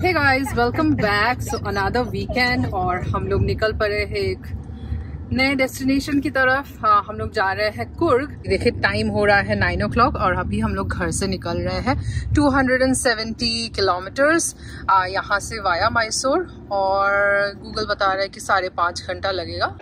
हे guys, welcome back. So another weekend और हम लोग निकल पड़े हैं एक नए डेस्टिनेशन की तरफ। हम लोग जा रहे हैं कुर्ग। देखिए टाइम हो रहा है 9 o'clock और अभी हम लोग घर से निकल रहे हैं 270 किलोमीटर्स यहाँ से वाया मैसूर, और गूगल बता रहा है कि 5.5 घंटा लगेगा।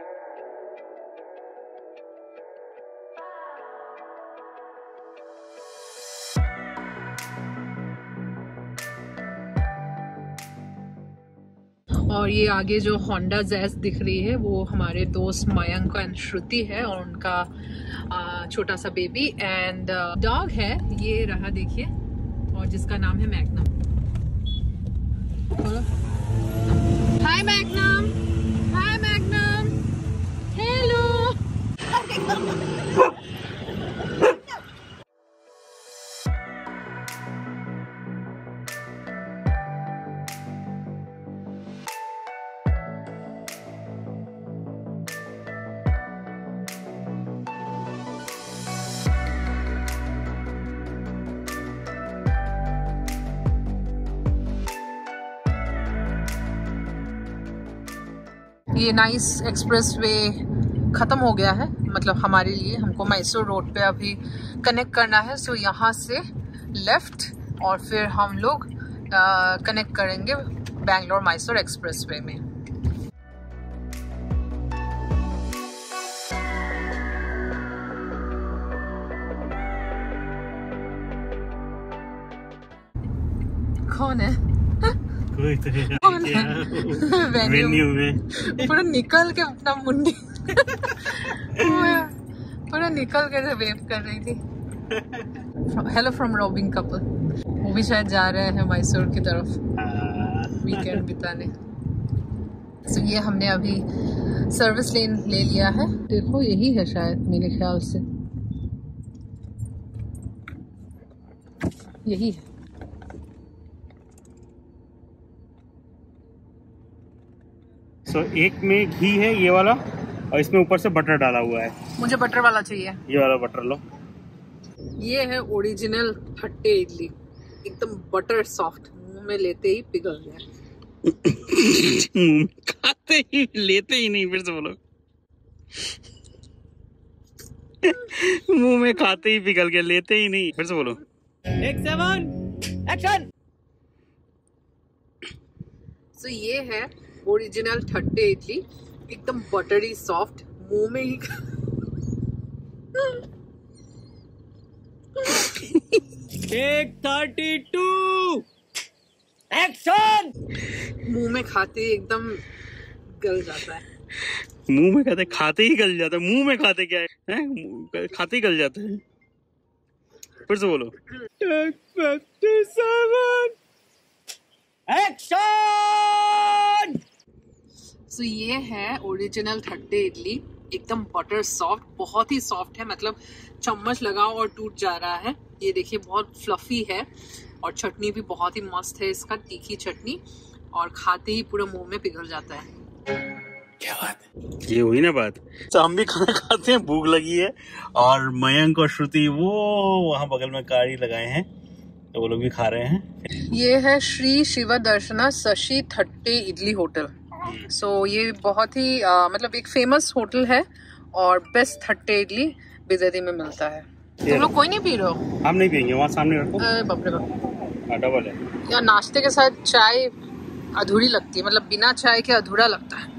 और ये आगे जो होंडा जैज दिख रही है वो हमारे दोस्त मयंक एंड श्रुति है और उनका छोटा सा बेबी एंड डॉग है। ये रहा देखिए, और जिसका नाम है Magnum. Hi Magnum, hi Magnum, hello. ये नाइस एक्सप्रेस वे ख़त्म हो गया है, मतलब हमारे लिए। हमको मैसूर रोड पे अभी कनेक्ट करना है। सो यहाँ से लेफ़्ट और फिर हम लोग कनेक्ट करेंगे बेंगलोर मैसूर एक्सप्रेस वे में। कौन है? वेन्यू में पूरा निकल के अपना मुंडी पूरा निकल के वेव कर रही थी। Hello from roving couple. वो भी शायद जा रहे हैं मैसूर की तरफ वीकेंड बिताने। तो ये हमने अभी सर्विस लेन ले लिया है। देखो यही है शायद, मेरे ख्याल से यही है। So, एक में घी है ये वाला और इसमें ऊपर से बटर डाला हुआ है। मुझे बटर वाला चाहिए। ये वाला बटर लो। ये है ओरिजिनल खट्टे इडली, एकदम बटर सॉफ्ट, मुंह में लेते ही पिघल गया। खाते ही लेते ही नहीं, फिर से बोलो। मुंह में खाते ही पिघल गया, लेते ही नहीं, फिर से बोलो। 1 7 एक्शन। तो ये है ओरिजिनल ठट्टे इडली, एकदम बटरी सॉफ्ट, मुंह में ही 132 एक्शन। मुंह में खाते ही एकदम गल जाता है। मुंह में खाते ही गल जाता है। मुंह में खाते क्या है? खाते ही गल जाता है। फिर से बोलो। 157 एक्शन। तो ये है ओरिजिनल ठट्टे इडली, एकदम बटर सॉफ्ट, बहुत ही सॉफ्ट है, मतलब चम्मच लगाओ और टूट जा रहा है। ये देखिए बहुत फ्लफी है और चटनी भी बहुत ही मस्त है इसका, तीखी चटनी, और खाते ही पूरा मुंह में पिघल जाता है। क्या बात है, ये हुई ना बात। तो हम भी खाना खाते हैं, भूख लगी है, और मयंक और श्रुति वो वहाँ बगल में कारी लगाए हैं तो वो लोग भी खा रहे हैं। ये है श्री शिव दर्शना शशि ठट्टे इडली होटल। सो ये बहुत ही मतलब एक फेमस होटल है और बेस्ट ठट्टे इडली बिजरी में मिलता है। तुम लोग कोई नहीं पी रहे हो? हम नहीं पियेंगे, वहाँ सामने रखो। बाप रे बाप, डबल है यार। नाश्ते के साथ चाय अधूरी लगती है, मतलब बिना चाय के अधूरा लगता है।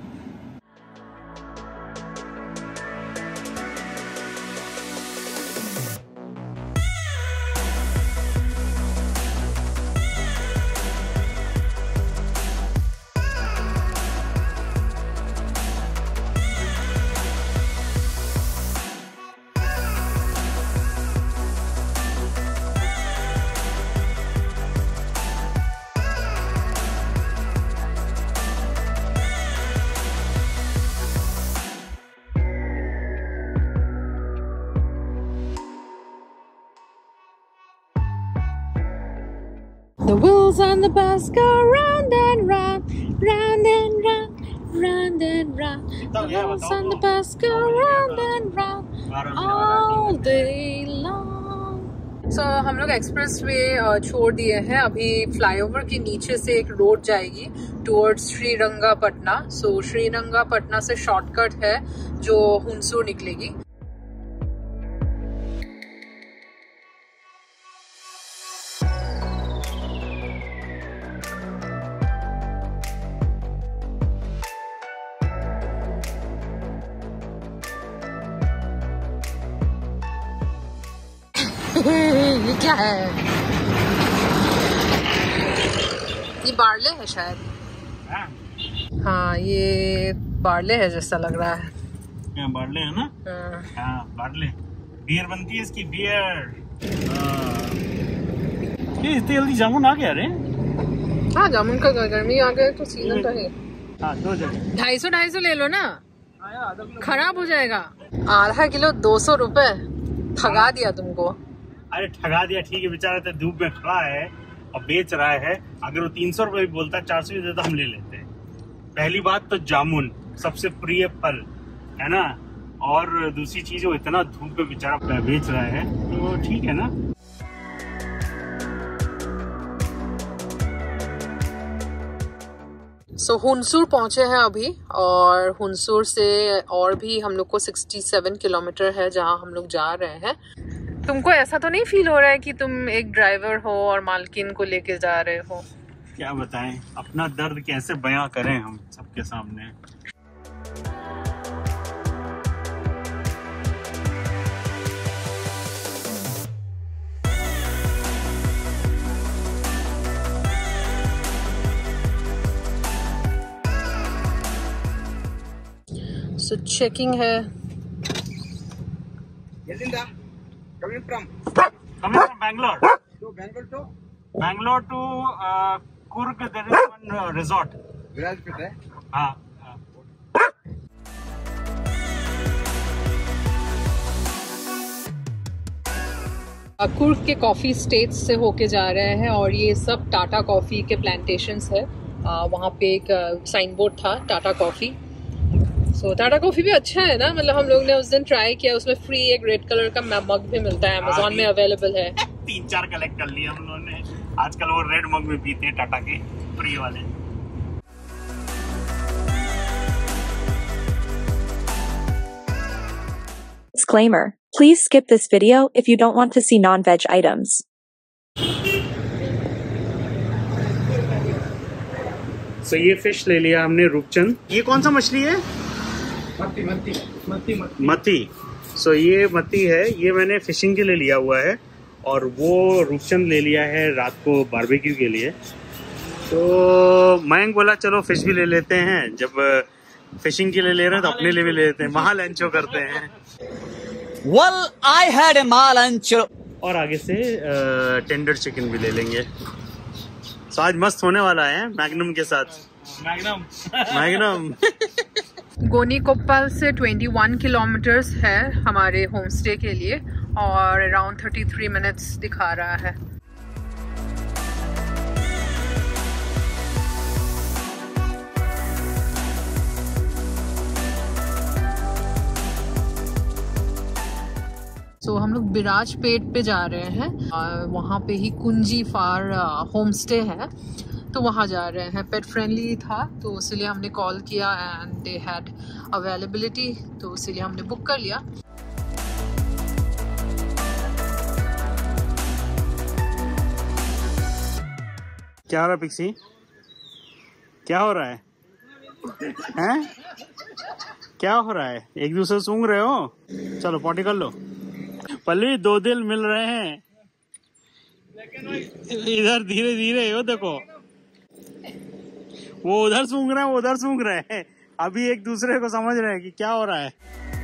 The wheels on the bus go round and round, round and round, round and round. The wheels on the bus go round and round all day long. सो हम लोग एक्सप्रेस वे छोड़ दिए हैं। अभी फ्लाईओवर के नीचे से एक रोड जाएगी टुवर्ड्स श्रीरंगापटना। सो श्रीरंगापटना से शॉर्टकट है जो हुनसूर निकलेगी। ये क्या है? ये बार्ले है शायद। हाँ ये बार्ले है जैसा लग रहा है। क्या बार्ले है ना? हाँ बार्ले। बियर बनती है इसकी, बियर। ये इतनी जल्दी जामुन आ गया रे? हाँ जामुन का गर्मी आ गया तो सीजन का है। हाँ 2 जगह 250 ले लो ना, खराब हो जाएगा। आधा किलो 200 रुपए, ठगा दिया तुमको। अरे ठगा दिया ठीक है, बेचारा तो धूप में खड़ा है और बेच रहा है। अगर वो 300 रुपए भी बोलता, 400 भी देता, हम ले लेते हैं। पहली बात तो जामुन सबसे प्रिय फल है ना, और दूसरी चीज वो इतना धूप में बेचारा बेच रहा है तो ठीक है ना। सो हुनसूर पहुंचे हैं अभी, और हुनसूर से और भी हम लोग को 67 किलोमीटर है जहां हम लोग जा रहे हैं। तुमको ऐसा तो नहीं फील हो रहा है कि तुम एक ड्राइवर हो और मालकिन को लेके जा रहे हो? क्या बताएं, अपना दर्द कैसे बयां करें हम सबके सामने। सो चेकिंग है। Coming from Bangalore. Bangalore to Kurg. There is one resort. हाँ। कुर्ग के कॉफी स्टेट्स से होके जा रहे हैं, और ये सब टाटा कॉफी के प्लांटेशंस है। वहाँ पे एक साइन बोर्ड था Tata coffee. So Tata coffee भी अच्छा है ना, मतलब हम लोग ने उस दिन ट्राई किया, उसमें फ्री एक रेड कलर का मग भी मिलता है, अमेज़न में अवेलेबल है। 3-4 कलेक्ट कर लिए हम लोगों ने। आजकल वो रेड मग में पीते हैं टाटा के फ्री वाले। Disclaimer: Please skip this video if you don't want to see non-veg items. So ये फिश ले लिया हमने, रूपचंद। ये कौन सा मछली है? मत्ती। सो ये मत्ती है, ये मैंने फिशिंग के लिए लिया हुआ है, और वो रूपचंद ले लिया है रात को बारबेक्यू के लिए। तो मयंक बोला चलो फिश भी ले लेते हैं, जब फिशिंग के लिए ले रहे हैं तो अपने लिए भी ले लेते हैं, महालंचो करते हैं। Well, I had a महालंचो। और आगे से टेंडर चिकन भी ले लेंगे। तो आज मस्त होने वाला है मैग्नम के साथ। मैग्नम गोनीकोप्पल से 21 किलोमीटर्स है हमारे होम स्टे के लिए, और अराउंड 33 मिनट्स दिखा रहा है। सो हम लोग बिराजपेट पे जा रहे हैं, वहाँ पे ही कुंजी फार होम स्टे है, तो वहाँ जा रहे हैं। पेट फ्रेंडली था तो इसीलिए हमने कॉल किया, एंड दे हैड अवेलेबिलिटी, तो इसीलिए हमने बुक कर लिया। क्या हो रहा है पिक्सी? क्या हो रहा है? हैं? क्या हो रहा है? एक दूसरे से सूंघ रहे हो? चलो पॉटी कर लो। पल्लवी 2 दिल मिल रहे हैं इधर, धीरे धीरे। वो देखो, वो उधर सूंघ रहे हैं, वो उधर सूंघ रहे हैं। अभी एक दूसरे को समझ रहे हैं कि क्या हो रहा है।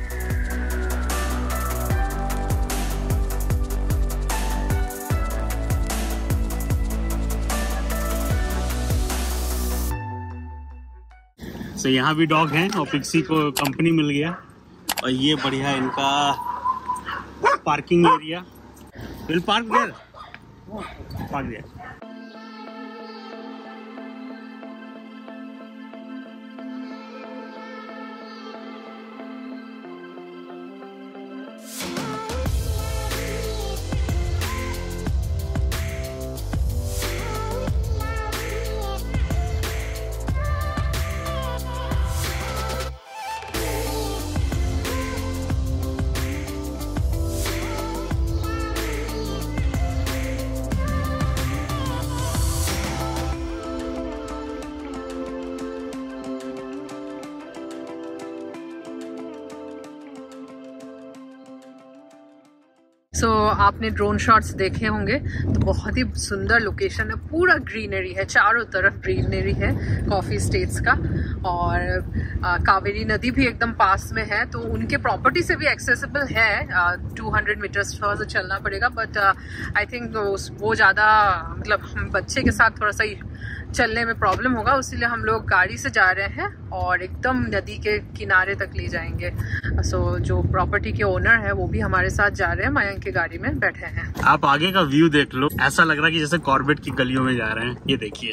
तो यहाँ भी डॉग हैं, और पिक्सी को कंपनी मिल गया, और ये बढ़िया इनका parking area. Will park there, park there. So आपने ड्रोन शॉट्स देखे होंगे, तो बहुत ही सुंदर लोकेशन है, पूरा ग्रीनरी है, चारों तरफ ग्रीनरी है कॉफ़ी स्टेट्स का। और कावेरी नदी भी एकदम पास में है, तो उनके प्रॉपर्टी से भी एक्सेसिबल है। 200 मीटर्स थोड़ा सा चलना पड़ेगा, बट आई थिंक वो ज़्यादा मतलब हम बच्चे के साथ थोड़ा सा चलने में प्रॉब्लम होगा, इसीलिए हम लोग गाड़ी से जा रहे हैं और एकदम नदी के किनारे तक ले जाएंगे। सो जो प्रॉपर्टी के ओनर है वो भी हमारे साथ जा रहे हैं, मयंक की गाड़ी में बैठे हैं। आप आगे का व्यू देख लो, ऐसा लग रहा है कि जैसे कॉर्बेट की गलियों में जा रहे हैं। ये देखिए,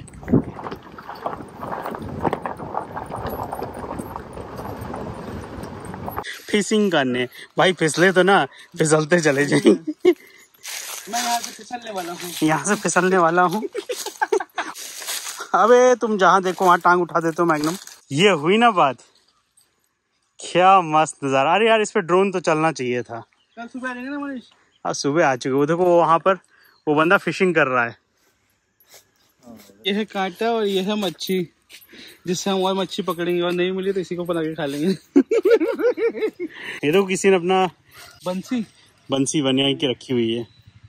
फिशिंग करने भाई, फिसले तो ना फिसलते चले जाएंगे। मैं यहाँ से फिसलने वाला हूँ, यहाँ से फिसलने वाला हूँ। अबे तुम जहाँ देखो वहाँ टांग उठा देते हो मैग्नम। ये हुई ना बात, क्या मस्त नजारा। अरे यार, इस पे ड्रोन तो चलना चाहिए था। कल सुबह आ जाएंगे ना मनीष? हाँ, सुबह आ चुके। वो देखो वहाँ पर वो बंदा फिशिंग कर रहा है। ये है कांटा और ये है मच्छी, जिससे हम और मच्छी पकड़ेंगे, और नहीं मिली तो इसी को बना के खा लेंगे। ये तो किसी ने अपना बंसी बनिया के रखी हुई है।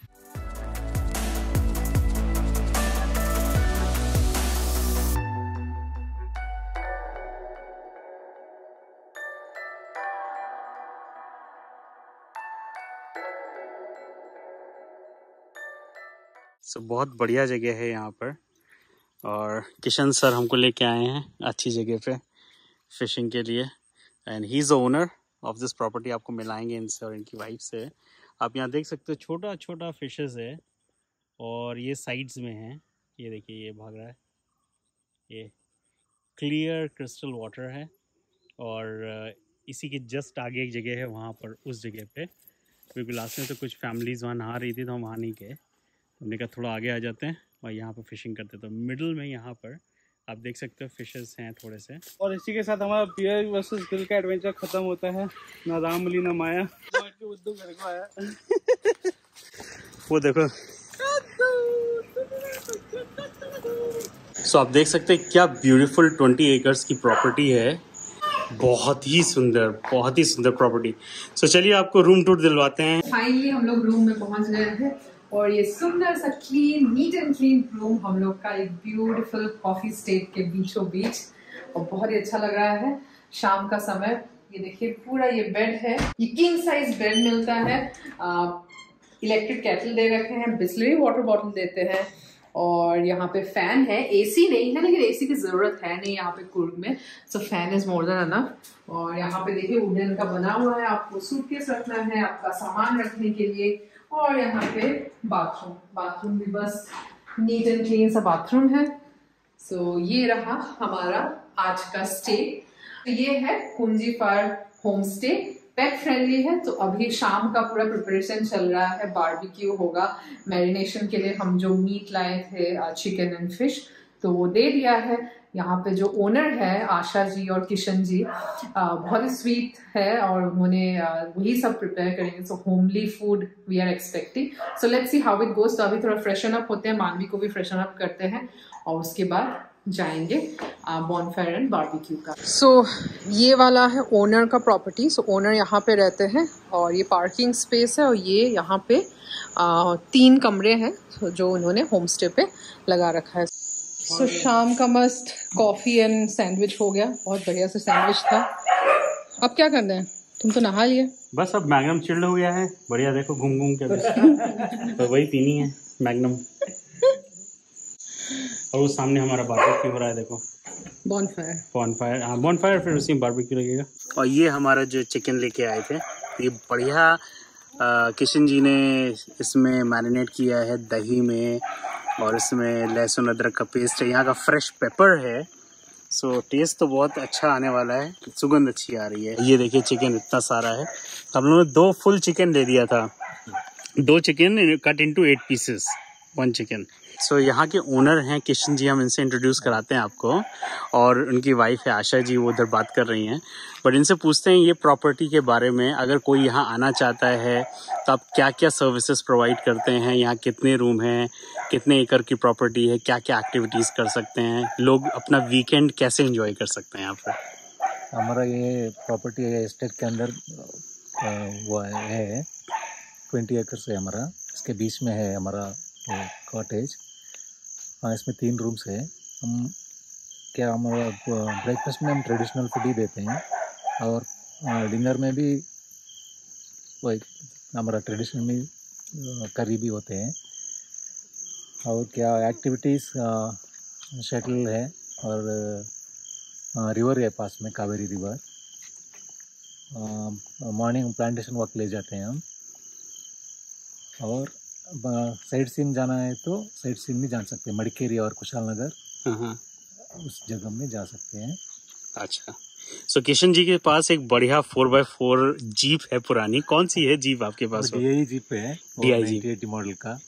बहुत बढ़िया जगह है यहाँ पर, और किशन सर हमको लेके आए हैं अच्छी जगह पे फिशिंग के लिए। And he is the owner of this property. आपको मिलाएंगे इनसे और इनकी वाइफ से। आप यहाँ देख सकते हो छोटा छोटा फिशेस है, और ये साइड्स में है। ये देखिए, ये भाग रहा है, ये क्लियर क्रिस्टल वाटर है। और इसी के जस्ट आगे एक जगह है, वहाँ पर उस जगह पे क्योंकि लास्ट में तो कुछ फैमिलीज़ वहाँ नहा रही थी, तो हम वहाँ नहीं गए। हमने कहा थोड़ा आगे आ जाते हैं और यहाँ पर फिशिंग करते। तो मिडल में यहाँ पर आप देख सकते हो फिशेस हैं थोड़े से। और इसी के साथ हमारा बियर वर्सेस ग्रिल का एडवेंचर खत्म होता है। ना राम मिली ना माया, बुद्धू घर को आया। वो देखो, सो आप देख सकते हैं क्या ब्यूटीफुल 20 एकर्स की प्रॉपर्टी है। बहुत ही सुंदर प्रॉपर्टी। सो चलिए आपको रूम टूर दिलवाते हैं। फाइनली हम लोग रूम में पहुंच गए हैं, और ये सुंदर सा clean, neat and clean room हम लोग का एक ब्यूटीफुल कॉफी स्टेट के बीचों बीच, और बहुत ही अच्छा लग रहा है। शाम का समय, ये देखिए पूरा ये बेड है, ये किंग साइज बेड मिलता है। इलेक्ट्रिक केटल दे रखे हैं, बिस्लरी वाटर बॉटल देते हैं, और यहाँ पे फैन है। एसी नहीं है, लेकिन एसी की जरूरत है नहीं यहाँ पे कुर्ग में, so fan is more than enough. और यहाँ पे देखिए वुडन का बना हुआ है, आपको सूटकेस रखना है, आपका सामान रखने के लिए। और यहाँ पे बाथरूम भी बस नीट एंड क्लीन सा बाथरूम है। सो ये रहा हमारा आज का स्टे। ये है Kunji farm home stay, pet friendly है। तो अभी शाम का पूरा प्रिपरेशन चल रहा है, बारबेक्यू होगा। मैरिनेशन के लिए हम जो मीट लाए थे, चिकन एंड फिश, तो वो दे दिया है। यहाँ पे जो ओनर है आशा जी और किशन जी, बहुत ही स्वीट है, और उन्होंने वही सब प्रिपेयर करेंगे। So homely food we are expecting. So let's see how it goes. तो अभी थोड़ा फ्रेशन अप होते हैं, मानवी को भी फ्रेशन अप करते हैं, और उसके बाद जाएंगे बॉनफायर एंड बारबेक्यू का। सो ये वाला है ओनर का प्रॉपर्टी। सो ओनर यहाँ पे रहते हैं, और ये पार्किंग स्पेस है, और ये यहाँ पे 3 कमरे हैं जो उन्होंने होम स्टे पे लगा रखा है। सो शाम का मस्त कॉफ़ी एंड सैंडविच हो गया, बहुत बढ़िया से सैंडविच था। अब क्या करना है, तुम तो नहा लिए। बस अब मैग्नम चिल्ड हो गया है, बढ़िया। देखो घूम घूम के तो वही पीनी है मैग्नम। और वो सामने हमारा बारबेक्यू हो रहा है, देखो बॉनफायर। हाँ, बॉनफायर, फिर उसी में बारबेक्यू लगेगा। और ये हमारा जो चिकन लेके आए थे, ये बढ़िया किशन जी ने इसमें मैरिनेट किया है दही में, और इसमें लहसुन अदरक का पेस्ट है, यहाँ का फ्रेश पेपर है। सो टेस्ट तो बहुत अच्छा आने वाला है, सुगंध अच्छी आ रही है। ये देखिए चिकन इतना सारा है। हम लोगों ने 2 फुल चिकन ले दिया था, 2 chicken cut into 8 pieces, 1 chicken. So यहाँ के ओनर हैं किशन जी, हम इनसे इंट्रोड्यूस कराते हैं आपको। और उनकी वाइफ है आशा जी, वो उधर बात कर रही हैं। बट इनसे पूछते हैं ये प्रॉपर्टी के बारे में, अगर कोई यहाँ आना चाहता है तो आप क्या क्या सर्विसेज प्रोवाइड करते हैं, यहाँ कितने रूम हैं, कितने एकड़ की प्रॉपर्टी है, क्या क्या एक्टिविटीज़ कर सकते हैं, लोग अपना वीकेंड कैसे एंजॉय कर सकते हैं यहाँ पर। हमारा ये प्रॉपर्टी है एस्टेट के अंदर वो है, 20 एकर्स है हमारा। इसके बीच में है हमारा कॉटेज। इसमें 3 रूम्स है। हम क्या हमारा ब्रेकफास्ट में हम ट्रेडिशनल फूड ही देते हैं और डिनर में भी वही हमारा ट्रेडिशनल में करी भी होते हैं। और क्या एक्टिविटीज़ शटल है और रिवर है पास में, Kaveri river. Morning plantation walk ले जाते हैं हम। और साइड सीन जाना है तो साइड सीन भी जा सकते हैं, मड़केरी और कुशाल नगर उस जगह में जा सकते हैं। अच्छा, सो किशन जी के पास एक बढ़िया 4x4 जीप है पुरानी। कौन सी है जीप आपके पास? DI जीप है, DI जीप 1980 मॉडल का।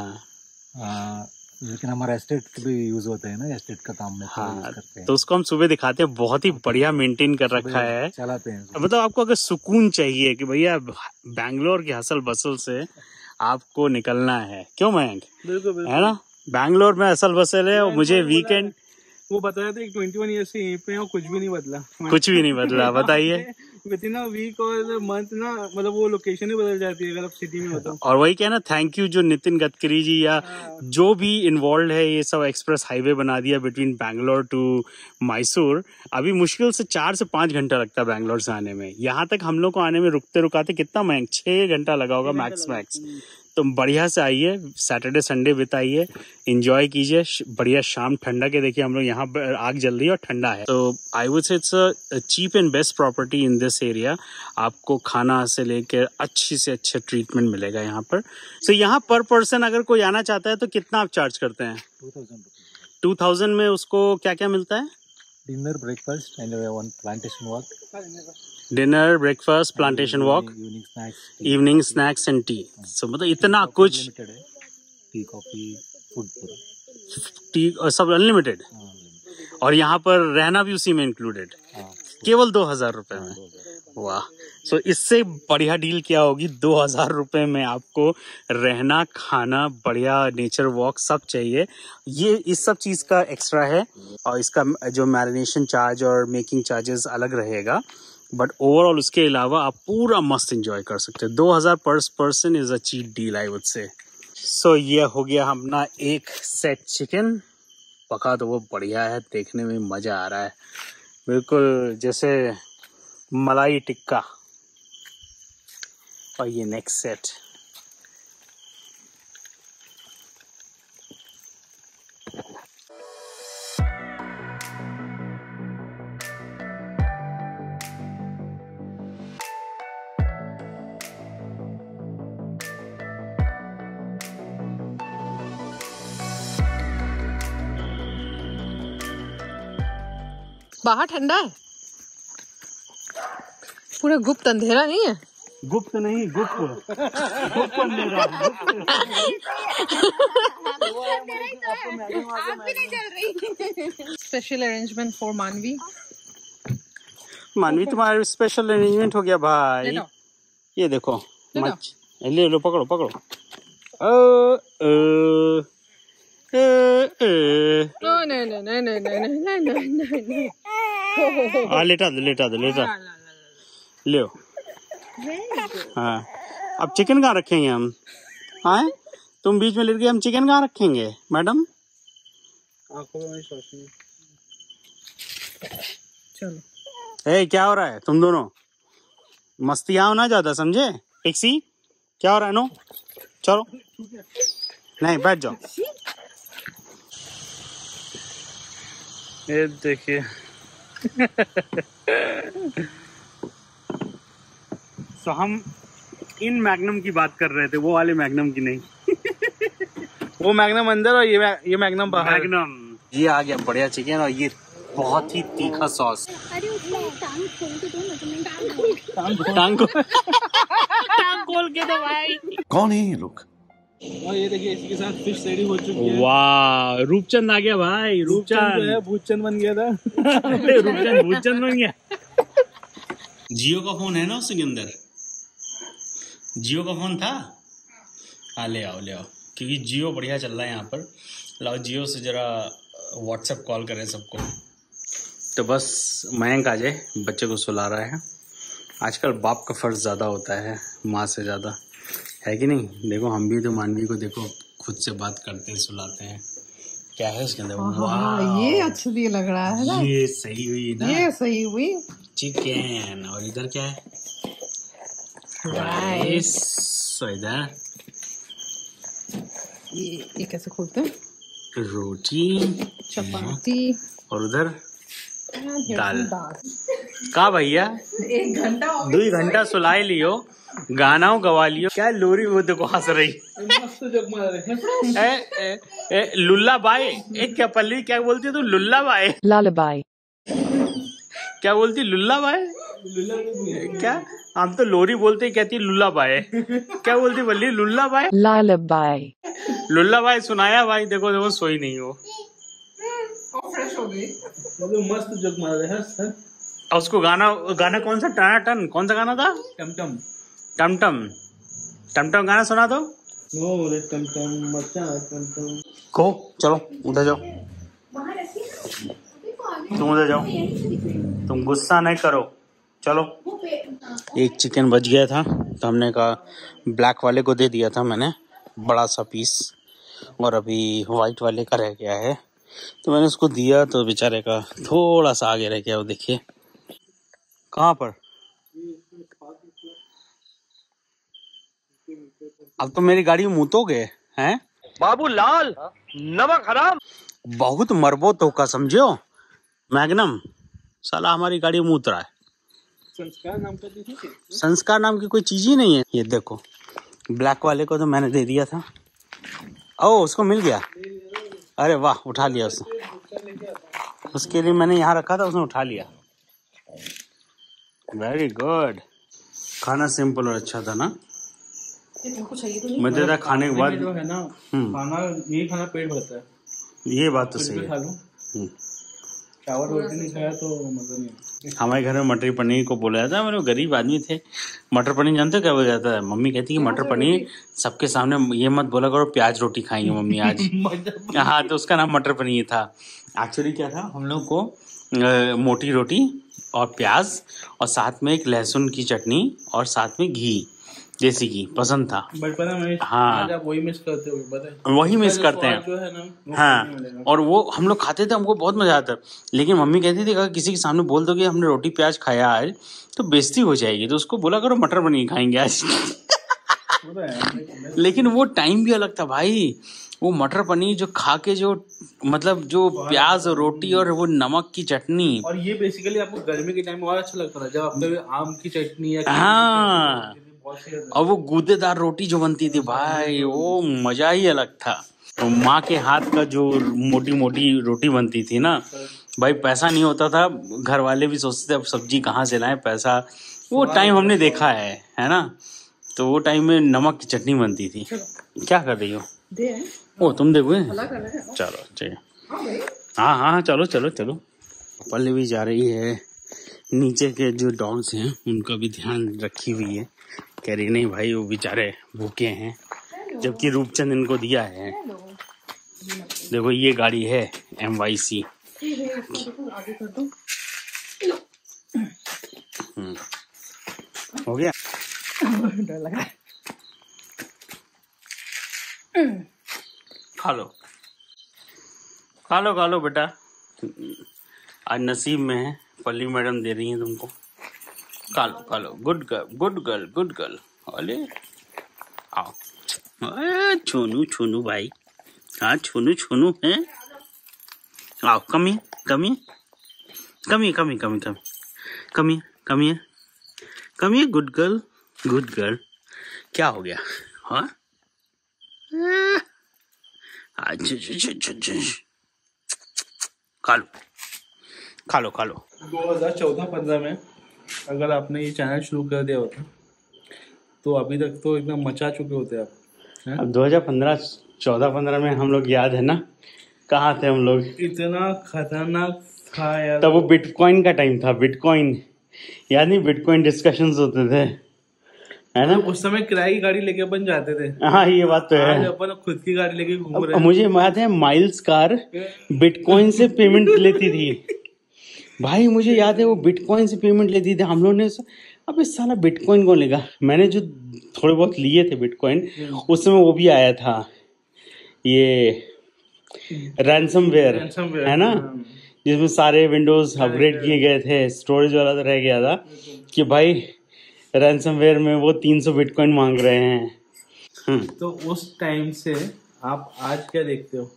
हाँ, लेकिन हमारा एस्टेट भी यूज होता है ना, एस्टेट का काम में हाँ, करते हैं। तो उसको हम सुबह दिखाते हैं। बहुत ही बढ़िया मेंटेन कर रखा है, चलाते हैं। मतलब आपको अगर सुकून चाहिए कि भैया बैंगलोर की हसल बसल से आपको निकलना है, क्यों मयंक? बिल्कुल है ना, बैंगलोर में असल बसल है। और मुझे वीकेंड वो बताया था 21 ईयर से यहीं पे और कुछ भी नहीं बदला। कुछ भी नहीं बदला, बताइए। विदिन अ वीक और मंथ ना, मतलब वो लोकेशन ही बदल जाती है अगर आप सिटी में हो तो। और वही कहना, थैंक यू जो नितिन गडकरी जी या जो भी इन्वॉल्व है, ये सब एक्सप्रेस हाईवे बना दिया बिटवीन बैंगलोर टू मैसूर। अभी मुश्किल से 4 से 5 घंटा लगता है बैंगलोर से आने में। यहाँ तक हम लोग को आने में रुकते रुकाते कितना मयंक 6 घंटा लगा होगा मैक्स। तो बढ़िया से आइए, सैटरडे संडे बिताइए, एंजॉय कीजिए। बढ़िया शाम ठंडा के देखिए, हम लोग यहाँ आग जल रही है और ठंडा है। तो I would say it's a cheap and best property in this area. आपको खाना से लेकर अच्छी से अच्छा ट्रीटमेंट मिलेगा यहाँ पर। सो यहाँ पर पर्सन अगर कोई आना चाहता है तो कितना आप चार्ज करते हैं? 2000 में उसको क्या क्या मिलता है? Dinner, breakfast and one plantation walk. Dinner, breakfast, plantation walk, evening snacks and tea. So मतलब इतना कुछ। टी, कॉफी, फूड पूरा, टी सब अनलिमिटेड। और यहाँ पर रहना भी उसी में इंक्लूडेड, केवल 2000 रुपए में। वाह, सो इससे बढ़िया डील क्या होगी? 2000 रुपए में आपको रहना, खाना, बढ़िया नेचर वॉक सब चाहिए। ये इस सब चीज का एक्स्ट्रा है और इसका जो मैरिनेशन चार्ज और मेकिंग चार्जेस अलग रहेगा, बट ओवरऑल उसके अलावा आप पूरा मस्त एंजॉय कर सकते हैं। 2000 पर person is a cheap deal I would say. So ये हो गया अपना एक सेट चिकन। पका तो वो बढ़िया है, देखने में मजा आ रहा है, बिल्कुल जैसे मलाई टिक्का। और ये नेक्स्ट सेट, बाहर ठंडा है, पूरा गुप्त अंधेरा नहीं है। गुप्त नहीं, गुप्त अंधेरा। स्पेशल अरेंजमेंट फॉर मानवी। मानवी तुम्हारा स्पेशल अरेंजमेंट हो गया भाई। ये देखो, मच ले लो, पकड़ो पकड़ो। लेटा दो ले। हाँ, अब चिकन कहाँ रखेंगे हम? हाँ, तुम बीच में लेट गए, हम चिकन कहाँ रखेंगे मैडम? चलो, ए क्या हो रहा है तुम दोनों? मस्तियाँ हो ना ज्यादा, समझे? टिक्सी क्या हो रहा है? नो चलो, नहीं बैठ जाओ। ये देखिए तो हम इन मैग्नम की बात कर रहे थे, वो वाले मैग्नम की नहीं। वो मैग्नम अंदर और ये मैग्नम बाहर। मैग्नम ये आ गया बढ़िया चिकन, और ये बहुत ही तीखा सॉस। टांग खोल के दो भाई। कौन है ये लोग? और ये देखिए, इसके साथ फिश रेडी हो चुकी है। वाह, रूपचंद आ गया भाई। रूपचंद जो है भूतचंद बन गया था। रूपचंद भूतचंद बन गया। जियो का फोन है ना उसके अंदर? जियो का फोन था? हाँ ले आओ, क्योंकि जियो बढ़िया चल रहा है यहाँ पर। लाओ जियो से जरा व्हाट्सएप कॉल करें सबको। तो बस मयंक आ जाए, बच्चे को सुला रहा है। आजकल बाप का फर्ज ज़्यादा होता है माँ से ज़्यादा। है कि नहीं। देखो हम भी तो मानवी को देखो खुद से बात करते हैं, सुलाते हैं। क्या है इसके अंदर? वाह, ये अच्छा भी लग रहा है ना। ये सही हुई ना, ये सही हुई। चिकन। और इधर क्या है? राइस। इधर ये कैसे खोलते हैं? रोटी, चपाती, और उधर दाल। दाल। का भैया 1 घंटा 2 घंटा सुलाई लियो, गाना गवा लियो। क्या लोरी वो देखो हंस रही। लुल्ला बाई, एक क्या पल्लवी क्या बोलती है तू? Lullaby. Lullaby. क्या बोलती? Lullaby. क्या हम तो लोरी बोलते, कहती लुल्ला बाई। क्या बोलती बल्ली? Lullaby. Lullaby. Lullaby सुनाया भाई। देखो देखो सोई नहीं हो। फ्रेश हो गई। मस्त जोक मार रहे हैं। और उसको गाना कौन सा? टनाटन कौन सा गाना था? टमटम टमटम। टमटम गाना सुना दो। टमटम मचा टमटम। कहो चलो उधर जाओ, तुम उधर जाओ, तुम गुस्सा नहीं करो, चलो। एक चिकन बच गया था तो हमने कहा ब्लैक वाले को दे दिया था मैंने बड़ा सा पीस, और अभी वाइट वाले का रह गया है तो मैंने उसको दिया, तो बेचारे का थोड़ा सा आगे रह गया। वो देखिए कहाँ पर। अब तो मेरी गाड़ी में मुँतोगे हैं बाबू लाल नमक हराम। बहुत मरबो तो का समझो। मैग्नम साला हमारी गाड़ी में उतरा है। संस्कार नाम की कोई चीज ही नहीं है। ये देखो ब्लैक वाले को तो मैंने दे दिया था। ओ उसको मिल गया। अरे वाह, उठा लिया उसने। उसके लिए मैंने यहाँ रखा था, उसने उठा लिया। Very good. खाना सिंपल और अच्छा था ना। मजेदार खाने के बाद जो है ना, खाना यही खाना पेट भरता है। ये बात तो सही है। चावल रोटी नहीं खाया तो मजा नहीं। हमारे घर में मटर पनीर को बोला जाता है। मेरे गरीब आदमी थे। मटर पनीर जानते हो क्या बोला जाता है? मम्मी कहती है कि मटर पनीर सबके सामने ये मत बोला करो प्याज रोटी खाएंगे मम्मी आज। हाँ, तो उसका नाम मटर पनीर था। एक्चुअली क्या था, हम लोग को मोटी रोटी और प्याज और साथ में एक लहसुन की चटनी और साथ में घी, देसी घी पसंद था बचपन में। हाँ, आज आप वही मिस करते हो। वही मिस करते हैं जो है ना, हाँ। और वो हम लोग खाते थे, हमको बहुत मजा आता। लेकिन मम्मी कहती थी अगर किसी के सामने बोल दो कि हमने रोटी प्याज खाया आज तो बेइज्जती हो जाएगी, तो उसको बोला करो मटर पनीर खाएंगे आज। लेकिन वो टाइम भी अलग था भाई। वो मटर पनीर जो खा के जो मतलब जो प्याज और रोटी और वो नमक की चटनी। और ये बेसिकली आपको गर्मी के टाइम में और अच्छा लगता था जब आपने आम की चटनी या हाँ, और वो गूदेदार रोटी जो बनती थी भाई, वो मजा ही अलग था। तो माँ के हाथ का जो मोटी मोटी रोटी बनती थी ना भाई, पैसा नहीं होता था, घर वाले भी सोचते थे अब सब्जी कहाँ से लाएं पैसा। वो टाइम हमने देखा है ना। तो वो टाइम में नमक की चटनी बनती थी। क्या कर रही हो? ओ तुम देखोगे? चलो चाहिए। हाँ हाँ चलो चलो चलो। पल्ले भी जा रही है। नीचे के जो डॉग्स हैं उनका भी ध्यान रखी हुई है। कह रही नहीं भाई वो बेचारे भूखे हैं, जबकि रूपचंद इनको दिया है। देखो ये गाड़ी है MYC। हो गया। डर लग रहा है। खा लो खा लो खा लो बेटा, आज नसीब में है। पल्ली मैडम दे रही हैं तुमको। खा लो खा लो। Good girl good girl good girl. अरे आओ छोनू छोनू भाई। हाँ छोनू छोनू है। आओ कमी कमी कमी कमी कमी कमी कमी कमी कमी। Good girl good girl. क्या हो गया? हाँ खा लो खा लो खा लो। 2014-15 में अगर आपने ये चैनल शुरू कर दिया होता तो अभी तक तो एकदम मचा चुके होते आप। अब 2014-15 में हम लोग याद है ना कहाँ थे हम लोग? इतना खतरनाक था यार। तब वो बिटकॉइन का टाइम था। बिटकॉइन याद नहीं? बिटकॉइन डिस्कशंस होते थे है ना? उस समय किराए की गाड़ी लेके अपन जाते थे। हाँ ये बात तो है। आज अपन खुद की गाड़ी लेके घूम रहे हैं। मुझे याद है माइल्स कार बिटकॉइन से पेमेंट लेती थी भाई। मुझे याद है वो बिटकॉइन से पेमेंट लेती थी। हम लोग ने अबे साला बिटकॉइन कौन लेगा। मैंने जो थोड़े बहुत लिए थे बिटकॉइन, उस समय वो भी आया था ये रैंसमवेयर, है ना, जिसमें सारे विंडोज अपग्रेड किए गए थे, स्टोरेज वाला तो रह गया था कि भाई रैंसमवेयर में वो 300 बिटकॉइन मांग रहे हैं। तो उस टाइम से आप आज क्या देखते हो?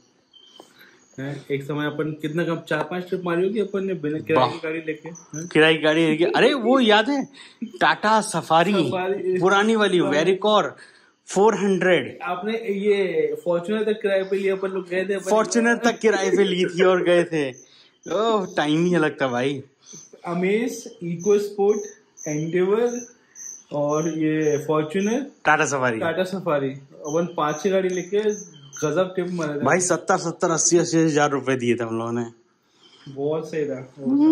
एक समय अपन कितना कम 4-5 ट्रिप मारी होगी अपन ने बिना किराए की गाड़ी लेके। किराए की गाड़ी लेके, अरे वो याद है टाटा सफारी पुरानी वाली वेरिकॉर 400। आपने ये फॉर्च्यूनर तक किराए पे लिया, अपन लोग गए थे। फॉर्च्यूनर तक किराए पे ली थी और गए थे। ओह टाइम ही अलग था भाई। अमेज, इको स्पोर्ट, एंडेवर और ये फॉर्च्यूनर, टाटा सफारी अपन 5-6 गाड़ी लेके गजब ट्रिप मारे थे भाई। 70-80 हजार रुपए दिए थे हम लोगों ने। बहुत सही था।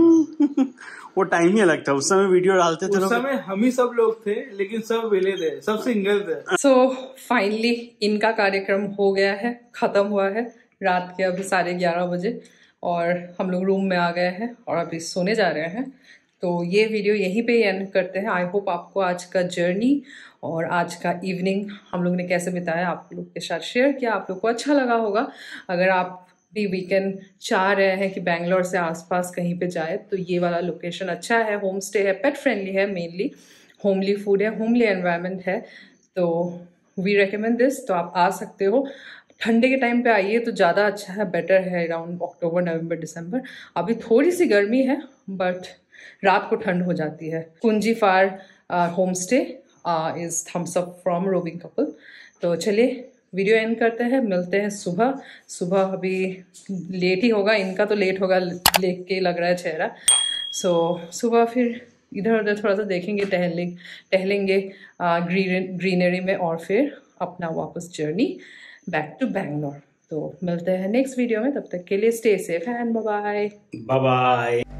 वो टाइम ही अलग था। उस समय वीडियो डालते थे, उस समय हम ही सब लोग थे, लेकिन सब वेले थे, सब सिंगल थे। सो फाइनली इनका कार्यक्रम हो गया है, खत्म हुआ है रात के अभी 11:30 बजे, और हम लोग रूम में आ गए हैं और अभी सोने जा रहे हैं। तो ये वीडियो यहीं पे एंड करते हैं। आई होप आपको आज का जर्नी और आज का इवनिंग हम लोग ने कैसे बिताया आप लोग के साथ शेयर किया, आप लोग को अच्छा लगा होगा। अगर आप भी वीकेंड चाह रहे हैं कि बैंगलोर से आसपास कहीं पे जाए तो ये वाला लोकेशन अच्छा है, होम स्टे है, पेट फ्रेंडली है, मेनली होमली फूड है, होमली एनवायरनमेंट है, तो वी रेकमेंड दिस। तो आप आ सकते हो, ठंडे के टाइम पे आइए तो ज़्यादा अच्छा है, बेटर है, अराउंड अक्टूबर, नवंबर, दिसंबर। अभी थोड़ी सी गर्मी है बट रात को ठंड हो जाती है। Kunji farm home stay is thumbs up from roving couple. तो चलिए वीडियो एंड करते हैं, मिलते हैं सुबह। अभी लेट ही होगा, इनका तो लेट होगा, लेट के लग रहा है चेहरा। सो सुबह फिर इधर उधर थोड़ा सा देखेंगे, टहलेंगे ग्रीनरी में, और फिर अपना वापस जर्नी बैक टू बैंगलोर। तो मिलते हैं नेक्स्ट वीडियो में, तब तक के लिए stay safe and bye bye.